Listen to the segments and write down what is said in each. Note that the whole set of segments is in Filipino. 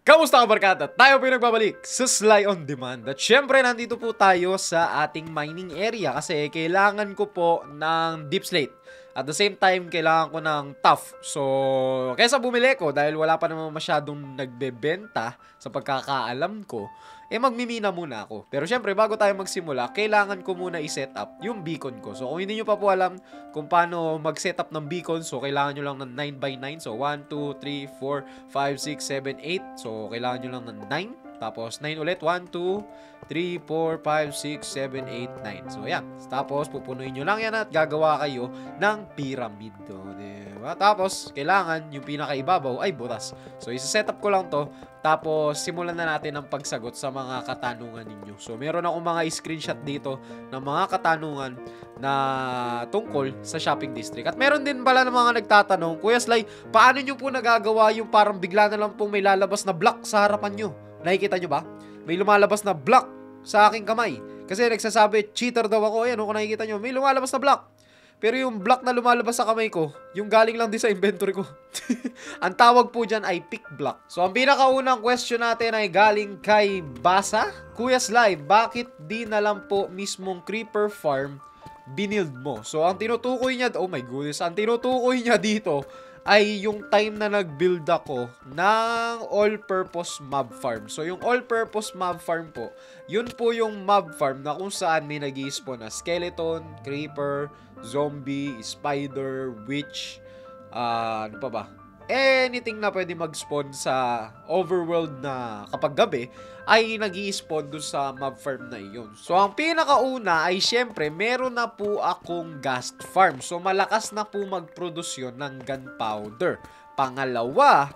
Kamusta ka barkada? Tayo po yung nagbabalik sa Sly on Demand. At syempre nandito po tayo sa ating mining area kasi kailangan ko po ng deep slate. At the same time, kailangan ko ng tough. So, kaysa bumili ko dahil wala pa naman masyadong nagbebenta sa pagkakaalam ko, magmimina muna ako. Pero syempre, bago tayo magsimula, kailangan ko muna i-set up yung beacon ko. So, kung hindi nyo pa po alam kung paano mag-set up ng beacon, so kailangan nyo lang ng 9x9. So, 1, 2, 3, 4, 5, 6, 7, 8. So, kailangan nyo lang ng 9. Tapos, 9 ulit. 1, 2, 3, 4, 5, 6, 7, 8, 9. So, yan. Tapos, pupunuin nyo lang yan at gagawa kayo ng pyramid. Diba? Tapos, kailangan yung pinakaibabaw ay butas. So, isa-set up ko lang to. Tapos, simulan na natin ang pagsagot sa mga katanungan ninyo. So, meron akong mga screenshot dito ng mga katanungan na tungkol sa shopping district. At meron din pala ng mga nagtatanong, Kuya Sly, paano nyo po nagagawa yung parang bigla na lang pong may lalabas na block sa harapan nyo? Nakikita nyo ba? May lumalabas na block sa aking kamay. Kasi nagsasabi, cheater daw ako. Ayan, kung nakikita nyo, may lumalabas na block. Pero yung block na lumalabas sa kamay ko, yung galing lang din sa inventory ko. Ang tawag po dyan ay pick block. So, ang pinakaunang question natin ay galing kay Basa. Kuya Sly, bakit di na lang po mismong creeper farm binild mo? So, ang tinutukoy niya, oh my goodness, ang tinutukoy niya dito ay yung time na nag-build ako ng all-purpose mob farm. So, yung all-purpose mob farm po, yun po yung mob farm na kung saan may nag-i-spawn na skeleton, creeper, zombie, spider, witch, ano pa ba? Anything na pwede mag-spawn sa overworld na kapag gabi ay nag-i-spawn doon sa mob farm na iyon. So, ang pinakauna ay syempre, meron na po akong ghast farm. So, malakas na po mag-produce yun ng gunpowder. Pangalawa,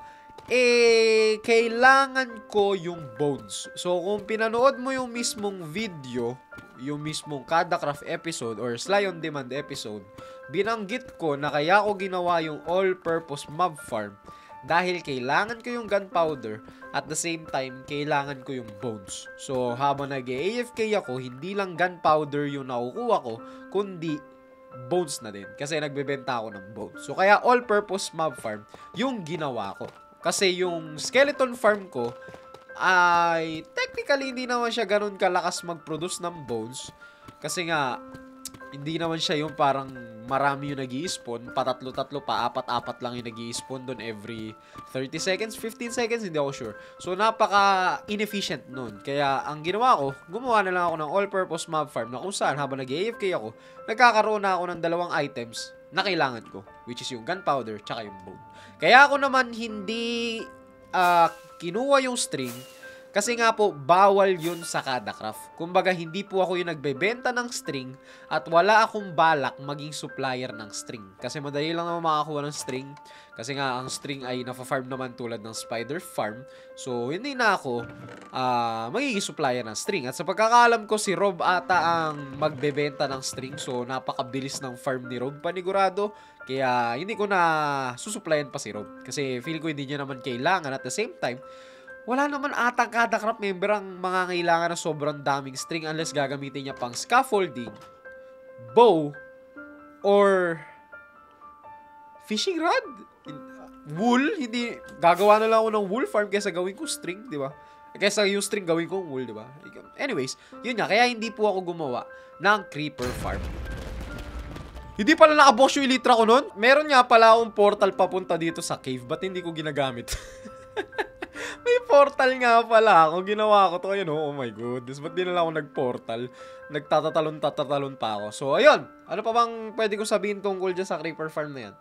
kailangan ko yung bones. So, kung pinanood mo yung mismong video, yung mismong Kadacraft episode or Sly on Demand episode, binanggit ko na kaya ko ginawa yung all-purpose mob farm dahil kailangan ko yung gunpowder at the same time, kailangan ko yung bones. So, habang nag-AFK ako, hindi lang gunpowder yung nakukuha ko, kundi bones na din. Kasi nagbebenta ako ng bones. So, kaya all-purpose mob farm yung ginawa ko. Kasi yung skeleton farm ko ay technically hindi naman siya ganun kalakas mag-produce ng bones. Kasi nga, hindi naman siya yung parang marami yung nag-i-spawn, patatlo-tatlo pa, apat-apat lang yung nag-i-spawn doon every 30 seconds, 15 seconds, hindi ako sure. So, napaka-inefficient nun. Kaya, ang ginawa ko, gumawa na lang ako ng all-purpose mob farm na kung saan habang nag-AFK ako, nagkakaroon na ako ng dalawang items na kailangan ko, which is yung gunpowder tsaka yung bone. Kaya ako naman hindi kinuha yung string kasi nga po, bawal yun sa Kadacraft. Kumbaga, hindi po ako yung nagbebenta ng string at wala akong balak maging supplier ng string. Kasi madali lang naman makakuha ng string. Kasi nga, ang string ay nafa-farm naman tulad ng spider farm. So, hindi na ako magiging supplier ng string. At sa pagkakaalam ko, si Rob ata ang magbebenta ng string. So, napakabilis ng farm ni Rob panigurado. Kaya, hindi ko na susuplayan pa si Rob. Kasi feel ko hindi niya naman kailangan. At the same time, wala naman atang Kadacraft member ang mangangailangan ng sobrang daming string unless gagamitin niya pang scaffolding, bow, or fishing rod. Wool, hindi. Gagawa na lang ako ng wool farm kaysa gawin ko string, di ba? Kaysa yung string gawin ko wool, di ba? Anyways, yun nga. Kaya hindi po ako gumawa ng creeper farm. Hindi pala nakabox yung elytra ko nun. Meron nga pala akong portal papunta dito sa cave. Ba't hindi ko ginagamit? May portal nga pala ako. Ginawa ko to. Ayun, oh my goodness. Ba't di na lang ako nag-portal? Nagtatatalon pa ako. So, ayun. Ano pa bang pwede ko sabihin tungkol dyan sa creeper farm na yan?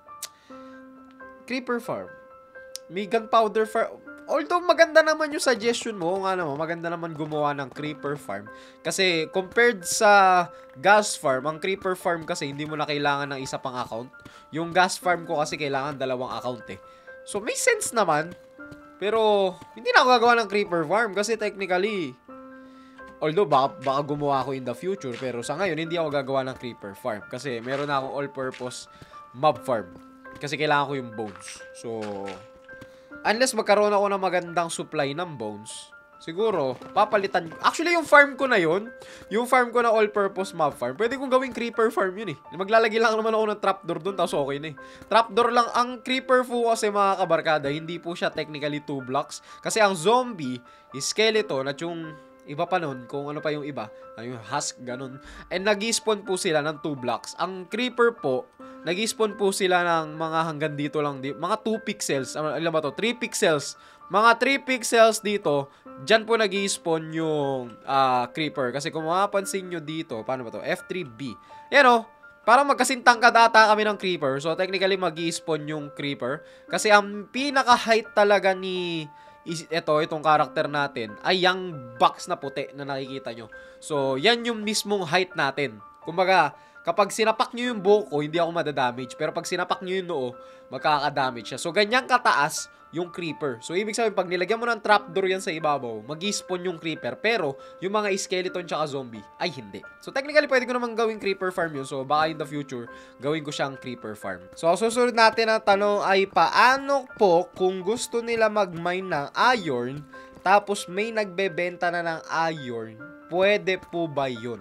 Creeper farm. May gunpowder farm. Although maganda naman yung suggestion mo, nga naman, maganda naman gumawa ng creeper farm. Kasi compared sa gas farm, ang creeper farm kasi hindi mo na kailangan ng isa pang account. Yung gas farm ko kasi kailangan dalawang account eh. So, may sense naman. Pero, hindi na ako gagawa ng creeper farm kasi technically, although baka gumawa ako in the future, pero sa ngayon, hindi ako gagawa ng creeper farm kasi meron na akong all-purpose mob farm. Kasi kailangan ko yung bones. So, unless magkaroon ako ng magandang supply ng bones, siguro, papalitan. Actually, yung farm ko na yun, yung farm ko na all-purpose mob farm, pwede kong gawing creeper farm yun eh. Maglalagay lang naman ako ng trapdoor dun, tapos okay na eh. Trapdoor lang, ang creeper po kasi mga kabarkada, hindi po siya technically 2 blocks. Kasi ang zombie, skeleton, at yung iba pa nun, kung ano pa yung iba, yung husk, ganun. And nag-spawn po sila ng 2 blocks. Ang creeper po, nag-spawn po sila ng mga hanggang dito lang, mga 2 pixels. Alam ba to? 3 pixels. Mga 3 pixels dito, dyan po nag-spawn yung creeper. Kasi kung mapapansin nyo dito, paano ba to? F3B. Yan o. Parang magkasintang kadata kami ng creeper. So, technically, mag-spawn yung creeper. Kasi ang pinaka-height talaga ni itong karakter natin ay yung box na puti na nakikita nyo. So, yan yung mismong height natin. Kumbaga, kapag sinapak nyo yung buhok ko, hindi ako madadamage. Pero pag sinapak nyo yung noo, magkakadamage siya. So, ganyan kataas yung creeper. So, ibig sabihin, pag nilagyan mo ng trapdoor yan sa ibabaw, mag-spawn yung creeper. Pero, yung mga skeleton tsaka zombie, ay hindi. So, technically, pwede ko naman gawing creeper farm yun. So, baka in the future, gawin ko siyang creeper farm. So, susunod natin na tanong ay, paano po kung gusto nila mag-mine ng iron, tapos may nagbebenta na ng iron, pwede po ba yun?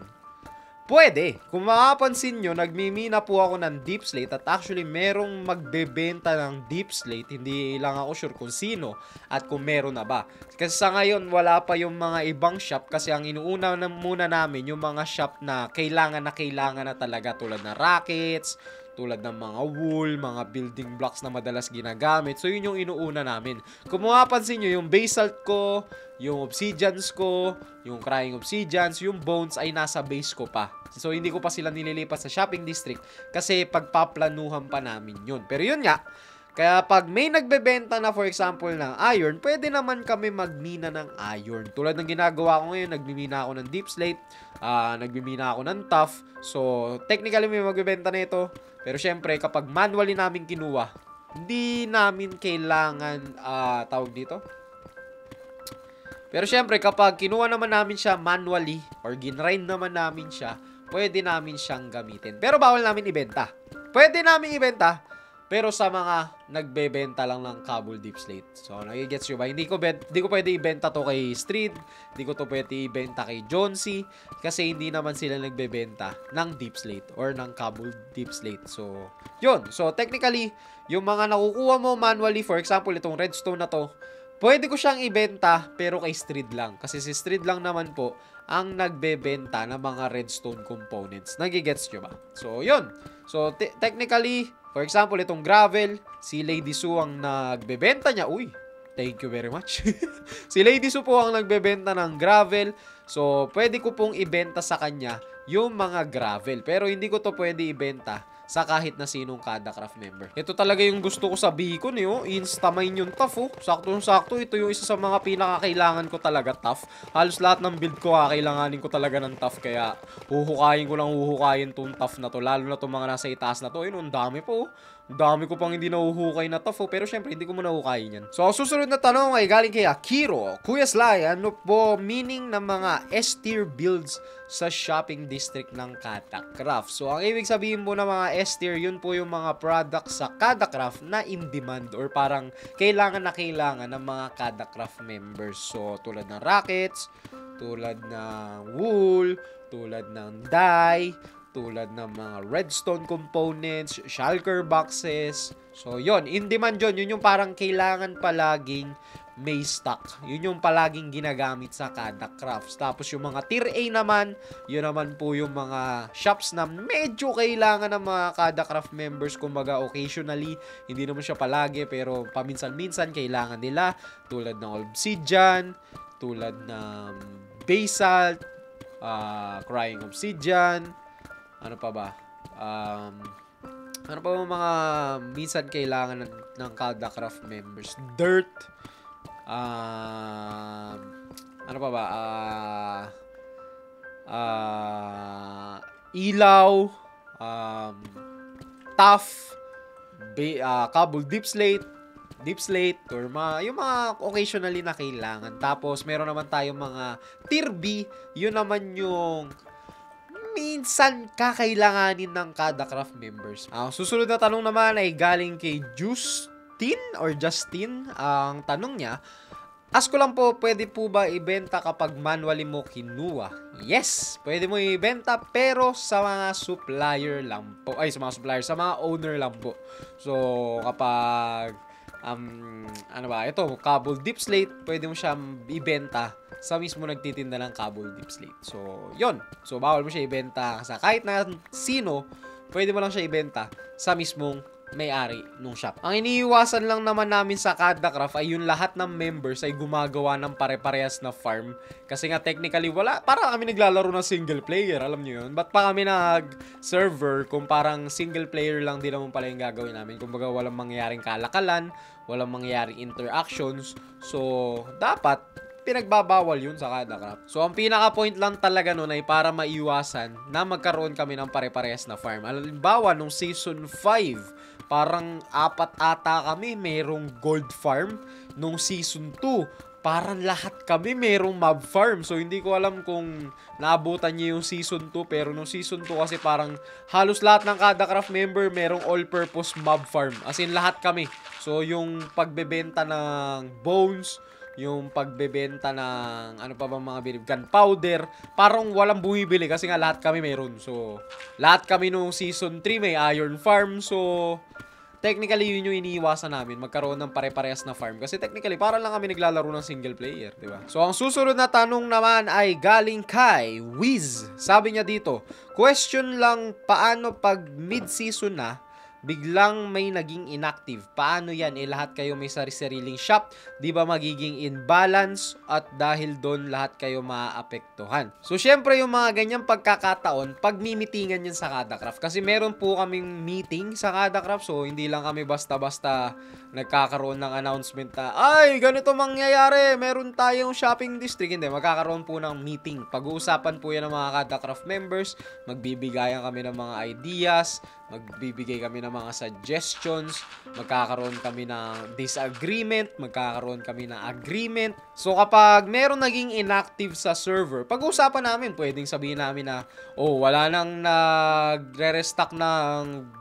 Pwede. Kung makapansin nyo, nagmimina po ako ng deep slate at actually merong magbebenta ng deep slate. Hindi lang ako sure kung sino at kung meron na ba. Kasi sa ngayon, wala pa yung mga ibang shop kasi ang inuuna na muna namin yung mga shop na kailangan na talaga tulad ng rockets, tulad ng mga wool, mga building blocks na madalas ginagamit. So, yun yung inuuna namin. Kung mapapansin nyo, yung basalt ko, yung obsidians ko, yung crying obsidians, yung bones ay nasa base ko pa. So, hindi ko pa sila nililipat sa shopping district kasi pagpaplanuhan pa namin yun. Pero yun nga, kaya pag may nagbebenta na for example ng iron, pwede naman kami magmina ng iron. Tulad ng ginagawa ko ngayon, nagmimina ako ng deep slate, nagmimina ako ng tough. So, technically may magbebenta na ito. Pero syempre, kapag manually namin kinuha, hindi namin kailangan, tawag dito. Pero syempre, kapag kinuha naman namin siya manually, or ginrind naman namin siya, pwede namin siyang gamitin. Pero bawal namin ibenta. Pwede namin ibenta, pero sa mga nagbebenta lang ng Cobble Deep Slate. So, nagigets nyo ba? Hindi ko pwede ibenta to kay Street. Hindi ko to pwede ibenta kay Johnsy. Kasi hindi naman sila nagbebenta ng Deep Slate or ng Cobble Deep Slate. So, yun. So, technically, yung mga nakukuha mo manually, for example, itong redstone na to, pwede ko siyang ibenta, pero kay Street lang. Kasi si Street lang naman po ang nagbebenta ng mga redstone components. Nagigets nyo ba? So, yun. So, technically, for example, itong gravel, si Lady Sue ang nagbebenta niya. Uy, thank you very much. Si Lady Sue po ang nagbebenta ng gravel. So, pwede ko pong ibenta sa kanya yung mga gravel. Pero hindi ko to pwede ibenta sa kahit na sinong kada craft member. Ito talaga yung gusto ko sa Beacon eh, oh. Instamine yung tough, oh. Saktong-sakto, ito yung isa sa mga pinakakailangan ko talaga tough. Halos lahat ng build ko, kailanganin ko talaga ng tough, kaya huhukayin tong tough na to. Lalo na tong mga nasa itaas na to. Ayun, ang dami po, oh. Ang dami ko pang hindi nahuhukay na tough, oh. Pero syempre, hindi ko mo nahukayin yan. So, susunod na tanong ay galing kay Akiro. Kuya Sly, ano po meaning ng mga S-tier builds sa shopping district ng Kadacraft? So, ang ibig sabihin po ng mga S-tier, yun po yung mga products sa Kadacraft na in demand or parang kailangan ng mga Kadacraft members. So, tulad ng rockets, tulad ng wool, tulad ng dye, tulad ng mga redstone components, shulker boxes. So, yun. In demand yun. Yun yung parang kailangan palaging may stock. Yun yung palaging ginagamit sa Kadacrafts. Tapos yung mga tier A naman, yun naman po yung mga shops na medyo kailangan ng mga Kadacraft members. Kumbaga, occasionally, hindi naman siya palagi, pero paminsan-minsan kailangan nila. Tulad ng obsidian, tulad ng basalt, crying obsidian, ano pa ba? Ano pa ba mga minsan kailangan ng Kadacraft members? Dirt. Ano pa ba? Ilaw. Tough. Cobble deep slate, or yung mga occasionally na kailangan. Tapos, meron naman tayong mga tier B. Yun naman yung minsan kakailanganin ng Kadacraft members. Susunod na tanong naman ay galing kay Justin. Ang tanong niya, Ask ko lang po, pwede po ba ibenta kapag manually mo kinuha? Yes, pwede mo ibenta pero sa mga supplier lang po. Ay, sa mga supplier, sa mga owner lang po. So, kapag ano ba, ito, cable dip slate, pwede mo siyang ibenta sa mismo nagtitinda ng cable dip slate. So, yon. So, bawal mo siya ibenta sa kahit na sino, pwede mo lang siya ibenta sa mismong may-ari nung shop. Ang iniiwasan lang naman namin sa Kada Craft ay yung lahat ng members ay gumagawa ng pare-parehas na farm. Kasi nga technically wala, para kami naglalaro ng single player, alam nyo yun. Ba't pa kami nag-server kung parang single player lang din naman pala yung gagawin namin. Kumbaga walang mangyayaring kalakalan, walang mangyayaring interactions. So, dapat pinagbabawal yun sa Kada Craft. So, ang pinaka-point lang talaga nun ay para maiwasan na magkaroon kami ng pare-parehas na farm. Halimbawa, nung season 5, parang 4 ata kami merong gold farm. Nung season 2, parang lahat kami merong mob farm. So, hindi ko alam kung naabutan niyo yung season 2. Pero nung season 2 kasi parang halos lahat ng Kada Craft member merong all-purpose mob farm. As in, lahat kami. So, yung pagbebenta ng bones, yung pagbebenta ng ano pa bang mga bilib, gunpowder, parang walang bumibili kasi nga lahat kami meron. So, lahat kami nung season 3 may iron farm. So, technically yun yung iniiwasan namin, magkaroon ng pare-parehas na farm. Kasi technically, para lang kami naglalaro ng single player, di ba? So, ang susunod na tanong naman ay galing kay Wiz. Sabi niya dito, question lang, paano pag mid-season na, biglang may naging inactive? Paano yan? Lahat kayo may sariling shop. Di ba magiging imbalance? At dahil doon, lahat kayo maaapektuhan. So, syempre yung mga ganyang pagkakataon, pag mimitingan yan sa Kada Craft. Kasi meron po kaming meeting sa Kada Craft. So, hindi lang kami basta-basta nagkakaroon ng announcement na, ay, ganito mangyayari, meron tayong shopping district. Hindi, magkakaroon po ng meeting. Pag-uusapan po yan ng mga Kada Craft members. Magbibigayan kami ng mga ideas. Magbibigay kami ng mga suggestions, magkakaroon kami ng disagreement, magkakaroon kami ng agreement. So kapag meron naging inactive sa server, pag-uusapan namin, pwedeng sabihin namin na, oh, wala nang nagre-restock ng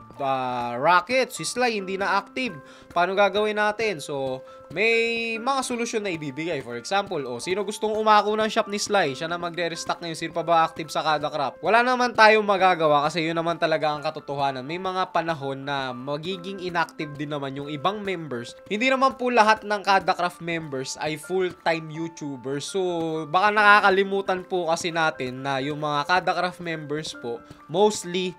rocket, si Sly hindi na active. Paano gagawin natin? So, may mga solusyon na ibibigay. For example, sino gustong umako ng shop ni Sly? Siya na magre-restock ngayon. Sino pa ba active sa Kada Craft? Wala naman tayong magagawa kasi yun naman talaga ang katotohanan. May mga panahon na magiging inactive din naman yung ibang members. Hindi naman po lahat ng Kada Craft members ay full-time YouTubers. So, baka nakakalimutan po kasi natin na yung mga Kada Craft members po, mostly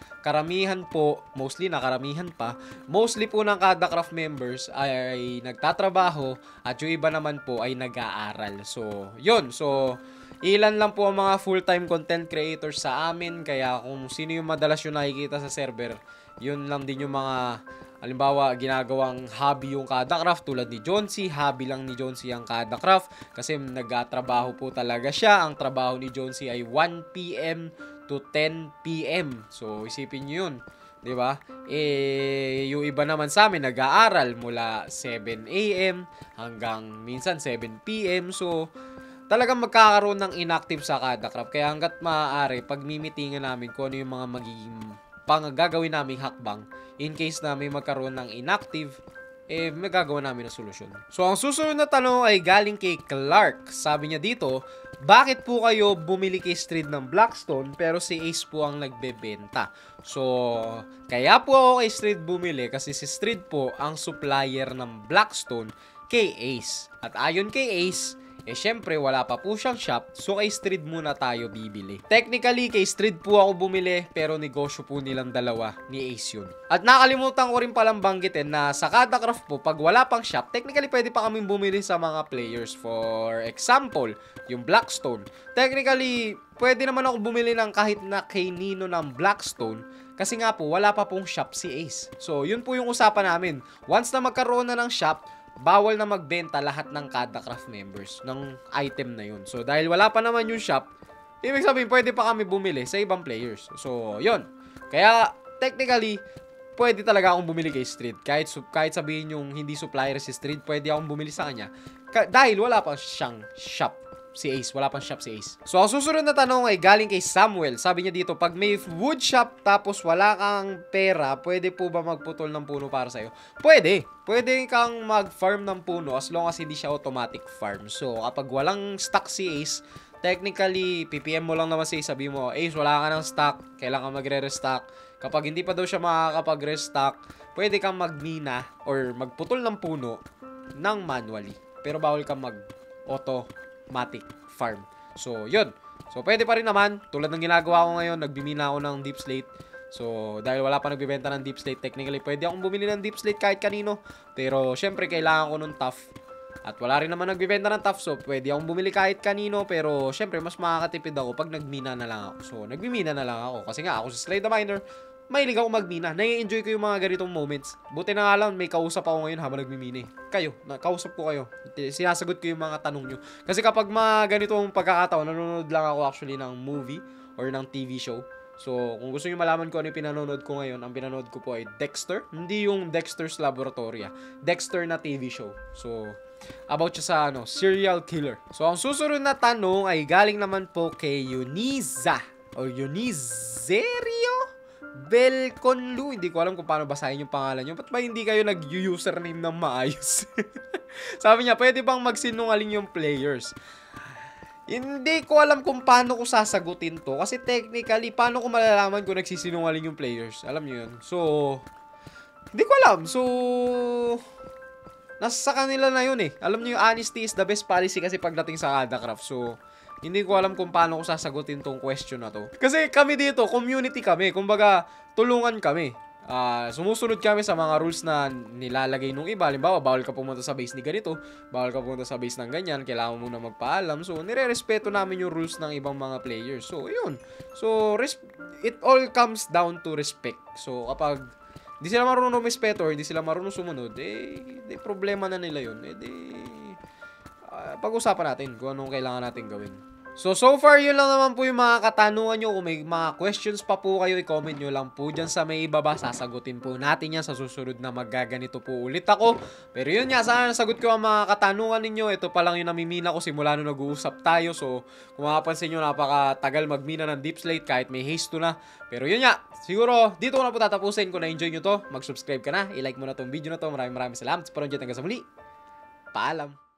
po ng Kada Craft members ay nagtatrabaho at yung iba naman po ay nag-aaral. So, yun. So, ilan lang po ang mga full-time content creators sa amin. Kaya kung sino yung madalas yung nakikita sa server, yun lang din yung mga, halimbawa, ginagawang hobby yung Kada Craft tulad ni Johnsy. Hobby lang ni Johnsy ang Kada Craft kasi nagtatrabaho po talaga siya. Ang trabaho ni Johnsy ay 1 PM to 10 PM. So, isipin nyo yun. 'Di ba? Yung iba naman sa amin nag-aaral mula 7 AM hanggang minsan 7 PM. So, talagang magkakaroon ng inactive sa Kada Craft. Kaya hangga't maaari, pag mimitingan namin kung ano yung mga magiging gagawin naming hakbang in case na may magkaroon ng inactive, magagawa namin ng solusyon. So, ang susunod na tanong ay galing kay Clark. Sabi niya dito, bakit po kayo bumili kay Strid ng Blackstone pero si Ace po ang nagbebenta? So, kaya po ako kay Strid bumili kasi si Strid po ang supplier ng Blackstone kay Ace. At ayon kay Ace, syempre wala pa po siyang shop, so kay Strid muna tayo bibili. Technically, kay Strid po ako bumili, pero negosyo po nilang dalawa ni Ace yun. At nakalimutan ko rin palang banggitin na sa Kada Craft po, pag wala pang shop, technically pwede pa kaming bumili sa mga players. For example, yung Blackstone. Technically, pwede naman ako bumili ng kahit na kay Nino ng Blackstone, kasi nga po, wala pa pong shop si Ace. So, yun po yung usapan namin. Once na magkaroon na ng shop, bawal na magbenta lahat ng Kada Craft members ng item na yun. So, dahil wala pa naman yung shop, ibig sabihin, pwede pa kami bumili sa ibang players. So, yun. Kaya, technically, pwede talaga akong bumili kay Strid. Kahit sabihin yung hindi supplier si Strid, pwede akong bumili sa kanya. Dahil wala pa siyang shop. si Ace. Wala pang shop si Ace. So, ang susunod na tanong ay galing kay Samuel. Sabi niya dito, pag may wood shop tapos wala kang pera, pwede po ba magputol ng puno para sa'yo? Pwede. Pwede kang mag-farm ng puno as long as hindi siya automatic farm. So, kapag walang stock si Ace, technically, PPM mo lang naman si Ace. Sabi mo, Ace, wala ka ng stock. Kailangan magre-restock. Kapag hindi pa daw siya makakapag-restock, pwede kang magmina or magputol ng puno ng manually. Pero bawal kang mag-automatic farm. So, yun. So, pwede pa rin naman. Tulad ng ginagawa ko ngayon, nagbimina ako ng deep slate. So, dahil wala pa nagbibenta ng deep slate, technically, pwede akong bumili ng deep slate kahit kanino. Pero, syempre, kailangan ko ng tough. At wala rin naman nagbibenta ng tough, so pwede akong bumili kahit kanino. Pero, syempre, mas makakatipid ako pag nagmina na lang ako. So, nagmimina na lang ako. Kasi nga, ako si Slay the Miner, mahilig ako magmina. Nai-enjoy ko yung mga ganitong moments. Buti na nga lang, may kausap ako ngayon habang nagmimina. Kayo, kausap ko kayo. Sinasagot ko yung mga tanong nyo. Kasi kapag mga ganitong pagkakataon, nanonood lang ako actually ng movie or ng TV show. So, kung gusto nyo malaman ko ano yung pinanonood ko ngayon, ang pinanonood ko po ay Dexter. Hindi yung Dexter's Laboratory. Dexter na TV show. So, about siya sa serial killer. So, ang susunod na tanong ay galing naman po kay Euniza. O Eunizerio Belconlu. Hindi ko alam kung paano basahin yung pangalan nyo. Ba't ba hindi kayo nag-username ng maayos? Sabi niya, pwede bang magsinungaling yung players? Hindi ko alam kung paano ko sasagutin to. Kasi technically, paano ko malalaman kung nagsisinungaling yung players? Alam nyo yun? So, hindi ko alam. So, nasa kanila na yun eh. Alam nyo yung honesty is the best policy kasi pagdating sa Adacraft. So, hindi ko alam kung paano ko sasagutin tong question na to. Kasi kami dito, community kami. Kumbaga, tulungan kami. Sumusunod kami sa mga rules na nilalagay nung iba. Halimbawa, bawal ka pumunta sa base ni ganito. Bawal ka pumunta sa base ng ganyan. Kailangan mo na magpaalam. So, nire-respeto namin yung rules ng ibang mga players. So, yun. So, it all comes down to respect. So, kapag hindi sila marunong respeto or hindi sila marunong sumunod, problema na nila yun. Pag-usapan natin kung anong kailangan natin gawin. So far, yun lang naman po yung mga katanungan nyo. Kung may mga questions pa po kayo, i-comment nyo lang po dyan sa may ibaba. Sasagutin po natin yan sa susunod na magaganito po ulit ako. Pero yun nga, sana nasagot ko ang mga katanungan ninyo. Ito pa lang yung namimina ko simula nung nag-uusap tayo. So, kung makapansin nyo, napakatagal magmina ng deep slate kahit may haste to na. Pero yun nga, siguro, dito ko na po tatapusin. Kung na-enjoy nyo to, mag-subscribe ka na. I-like mo na tong video na to. Maraming salamat. Sa parang dyan hanggang sa muli. Paalam.